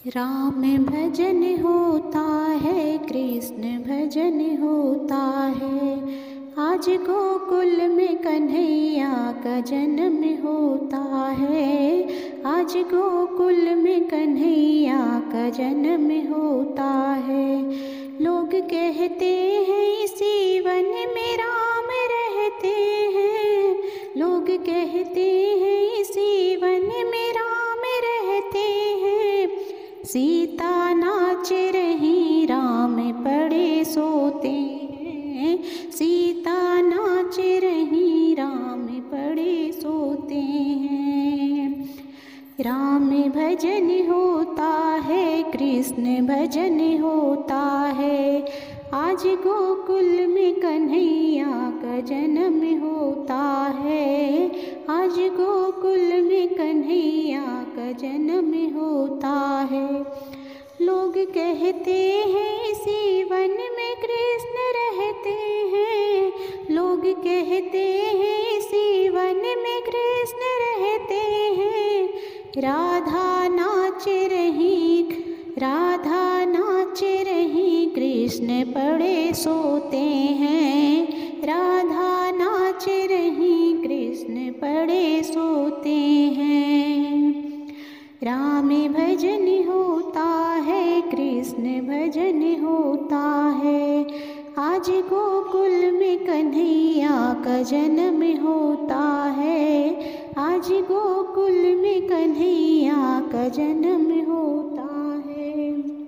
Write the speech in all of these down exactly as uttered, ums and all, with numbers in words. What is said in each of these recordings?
राम भजन होता है, कृष्ण भजन होता है। आज गोकुल में कन्हैया का जन्म होता है। आज गोकुल में कन्हैया का जन्म होता है। लोग कहते हैं इसी वन में राम रहते हैं। लोग कहते हैं इसी वन में राम रहते हैं। सीता नाच रही, राम पड़े सोते हैं। सीता नाच रही, राम पड़े सोते हैं। राम भजन होता है, कृष्ण भजन होता है। आज गोकुल में कन्हैया का जन्म होता है। आज गोकुल में कन्हैया का जन्म होता है। लोग कहते हैं इसी वन में कृष्ण रहते हैं। लोग कहते हैं इसी वन में कृष्ण रहते हैं। राधा नाच रही, राधा नाच रही, कृष्ण पड़े सोते हैं। राधा नाच रही, कृष्ण पड़े सोते हैं। राम भजन होता है, कृष्ण भजन होता है। आज गोकुल में कन्हैया का जन्म होता है। आज गोकुल में कन्हैया का जन्म होता है।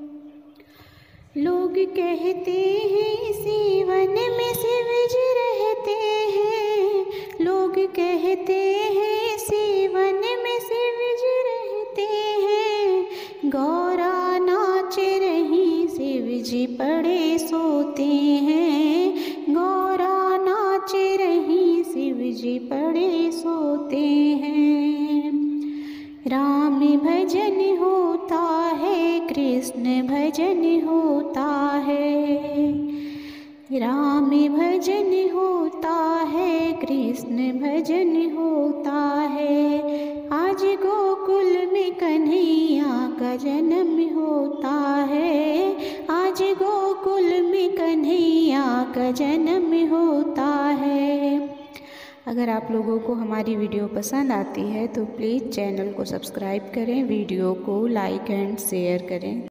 लोग कहते हैं इसी वन में शिव जी रहते हैं। लोग कहते हैं इसी वन में शिव जी रहते हैं। गौरा नाच रही, शिव जी पड़े सोते हैं। गौरा नाच रही, शिव जी पड़े सोते हैं। राम भजन होता है, कृष्ण भजन होता है। राम भजन होता है, कृष्ण भजन होता है। आज गोकुल में कन्हैया का जन्म होता है। आज गोकुल में कन्हैया का जन्म होता है। अगर आप लोगों को हमारी वीडियो पसंद आती है तो प्लीज़ चैनल को सब्सक्राइब करें, वीडियो को लाइक एंड शेयर करें।